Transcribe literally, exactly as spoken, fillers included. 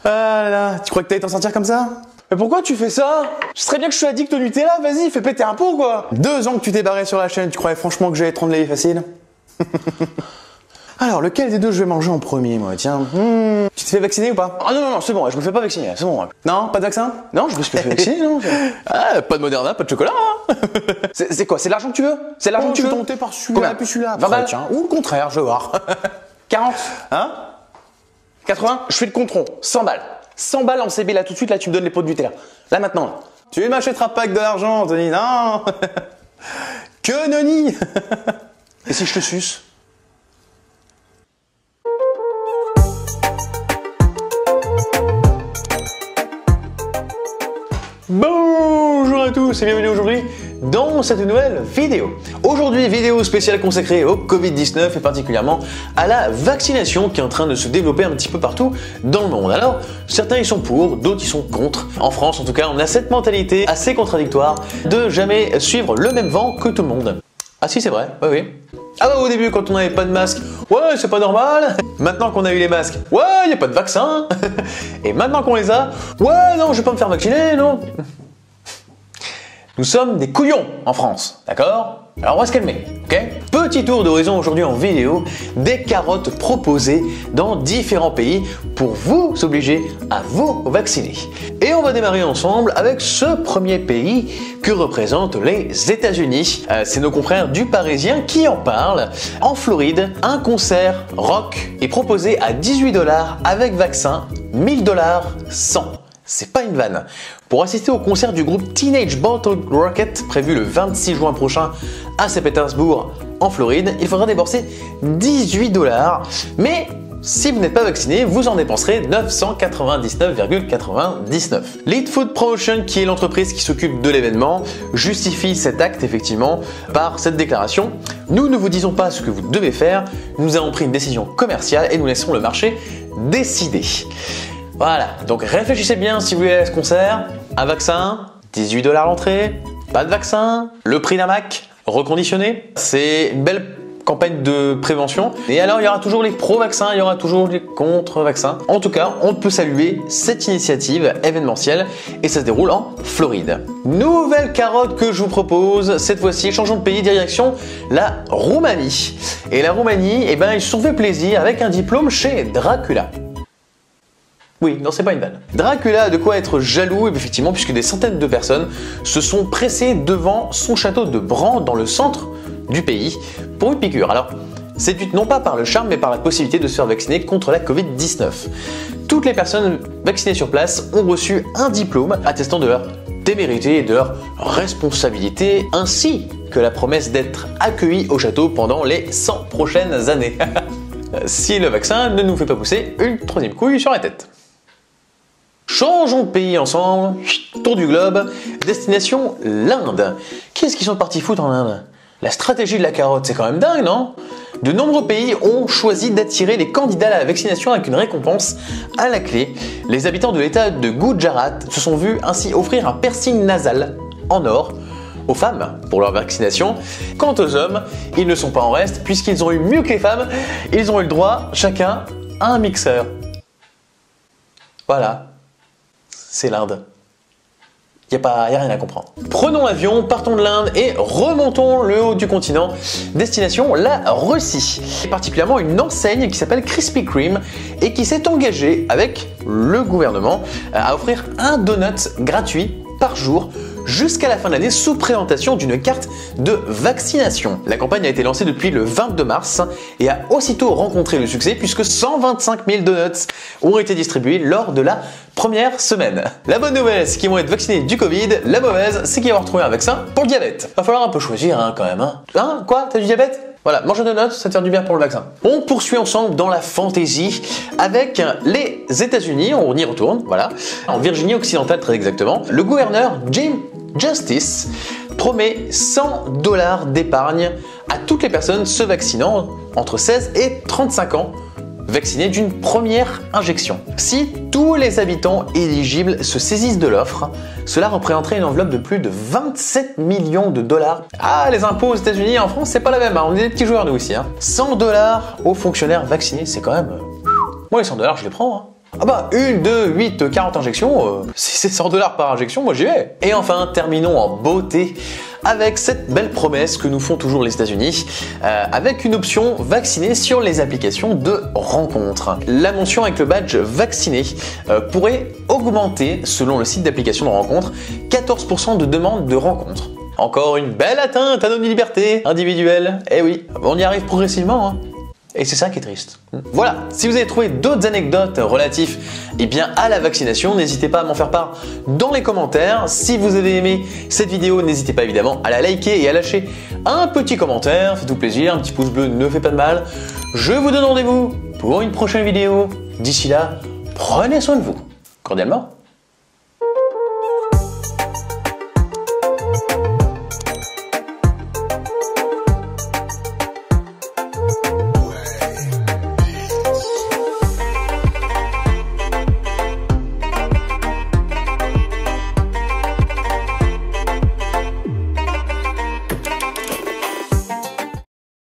Ah là là, tu crois que t'allais t'en sortir comme ça? Mais pourquoi tu fais ça? Je sais très bien que je suis addict au Nutella, vas-y, fais péter un pot quoi. Deux ans que tu t'es barré sur la chaîne, tu croyais franchement que j'allais te rendre la vie facile? Alors, lequel des deux je vais manger en premier, moi, tiens hmm. Tu t'es fait vacciner ou pas? Ah non, non, non, c'est bon, je me fais pas vacciner, c'est bon. Non, pas de vaccin? Non, je me suis pas fait vacciner, non. Ah, pas de Moderna, pas de chocolat, hein. C'est quoi, c'est l'argent que tu veux? C'est l'argent oh, que tu veux? Je suis tenté par celui-là, puis celui-là. vingt balles, tiens. Ou le contraire, je vais voir. quarante? Hein? quatre-vingts? Je fais le contron, cent balles. cent balles en C B là tout de suite, là tu me donnes les pots de Nutella. Là maintenant. Là. Tu m'achèteras pas avec de l'argent, Anthony, non. Que noni. Et si je te suce? Bonjour à tous et bienvenue aujourd'hui dans cette nouvelle vidéo. Aujourd'hui, vidéo spéciale consacrée au Covid dix-neuf et particulièrement à la vaccination qui est en train de se développer un petit peu partout dans le monde. Alors, certains y sont pour, d'autres y sont contre. En France, en tout cas, on a cette mentalité assez contradictoire de jamais suivre le même vent que tout le monde. Ah si, c'est vrai, oui, oui. Ah bah au début, quand on n'avait pas de masque, ouais, c'est pas normal. Maintenant qu'on a eu les masques, ouais, il n'y a pas de vaccin. Et maintenant qu'on les a, ouais, non, je vais pas me faire vacciner, non. Nous sommes des couillons en France, d'accord? Alors on va se calmer, ok? Petit tour d'horizon aujourd'hui en vidéo des carottes proposées dans différents pays pour vous obliger à vous vacciner. Et on va démarrer ensemble avec ce premier pays que représentent les États-Unis. Euh, C'est nos confrères du Parisien qui en parlent. En Floride, un concert rock est proposé à dix-huit dollars avec vaccin, mille dollars sans. C'est pas une vanne. Pour assister au concert du groupe Teenage Bottle Rocket prévu le vingt-six juin prochain à Saint-Pétersbourg en Floride, il faudra débourser dix-huit dollars. Mais si vous n'êtes pas vacciné, vous en dépenserez neuf cent quatre-vingt-dix-neuf virgule quatre-vingt-dix-neuf. Lead Food Promotion, qui est l'entreprise qui s'occupe de l'événement, justifie cet acte effectivement par cette déclaration. Nous ne vous disons pas ce que vous devez faire, nous avons pris une décision commerciale et nous laissons le marché décider. Voilà, donc réfléchissez bien si vous voulez aller à ce concert. Un vaccin, dix-huit dollars l'entrée, pas de vaccin, le prix d'un Mac reconditionné. C'est une belle campagne de prévention. Et alors, il y aura toujours les pro-vaccins, il y aura toujours les contre-vaccins. En tout cas, on peut saluer cette initiative événementielle et ça se déroule en Floride. Nouvelle carotte que je vous propose, cette fois-ci, changeons de pays, direction la Roumanie. Et la Roumanie, eh ben, ils se sont fait plaisir avec un diplôme chez Dracula. Oui, non, c'est pas une vanne. Dracula a de quoi être jaloux, effectivement, puisque des centaines de personnes se sont pressées devant son château de Bran dans le centre du pays pour une piqûre. Alors, séduite non pas par le charme, mais par la possibilité de se faire vacciner contre la Covid dix-neuf. Toutes les personnes vaccinées sur place ont reçu un diplôme attestant de leur témérité et de leur responsabilité, ainsi que la promesse d'être accueillis au château pendant les cent prochaines années. Si le vaccin ne nous fait pas pousser une troisième couille sur la tête. Changeons de pays ensemble, tour du globe, destination l'Inde. Qu'est-ce qu'ils sont partis foutre en Inde? La stratégie de la carotte, c'est quand même dingue, non? De nombreux pays ont choisi d'attirer les candidats à la vaccination avec une récompense à la clé. Les habitants de l'état de Gujarat se sont vus ainsi offrir un piercing nasal en or aux femmes pour leur vaccination. Quant aux hommes, ils ne sont pas en reste puisqu'ils ont eu mieux que les femmes, ils ont eu le droit chacun à un mixeur. Voilà. C'est l'Inde. Il n'y a, a rien à comprendre. Prenons l'avion, partons de l'Inde et remontons le haut du continent. Destination la Russie. Et particulièrement une enseigne qui s'appelle Krispy Kreme et qui s'est engagée avec le gouvernement à offrir un donut gratuit par jour jusqu'à la fin de l'année sous présentation d'une carte de vaccination. La campagne a été lancée depuis le vingt-deux mars et a aussitôt rencontré le succès puisque cent vingt-cinq mille donuts ont été distribués lors de la première semaine. La bonne nouvelle, c'est qu'ils vont être vaccinés du Covid. La mauvaise, c'est qu'ils vont retrouver un vaccin pour le diabète. Va falloir un peu choisir hein, quand même. Hein, hein quoi? T'as du diabète? Voilà, mange un donut, ça te fait du bien pour le vaccin. On poursuit ensemble dans la fantaisie avec les États-Unis, on y retourne, voilà, en Virginie occidentale très exactement. Le gouverneur Jim Justice promet cent dollars d'épargne à toutes les personnes se vaccinant entre seize et trente-cinq ans, vaccinés d'une première injection. Si tous les habitants éligibles se saisissent de l'offre, cela représenterait une enveloppe de plus de vingt-sept millions de dollars. Ah, les impôts aux États-Unis et en France, c'est pas la même, hein. On est des petits joueurs nous aussi. Hein. cent dollars aux fonctionnaires vaccinés, c'est quand même... Moi, les cent dollars, je les prends. Hein. Ah bah, une, deux, huit, quarante injections, euh, si c'est cent dollars par injection, moi j'y vais. Et enfin, terminons en beauté avec cette belle promesse que nous font toujours les États-Unis, euh, avec une option vaccinée sur les applications de rencontres. La mention avec le badge vacciné euh, pourrait augmenter, selon le site d'application de rencontres, quatorze pour cent de demandes de rencontres. Encore une belle atteinte à nos libertés individuelles. Eh oui, on y arrive progressivement, hein. Et c'est ça qui est triste. Voilà, si vous avez trouvé d'autres anecdotes relatives eh bien, à la vaccination, n'hésitez pas à m'en faire part dans les commentaires. Si vous avez aimé cette vidéo, n'hésitez pas évidemment à la liker et à lâcher un petit commentaire. Faites-vous plaisir, un petit pouce bleu ne fait pas de mal. Je vous donne rendez-vous pour une prochaine vidéo. D'ici là, prenez soin de vous. Cordialement.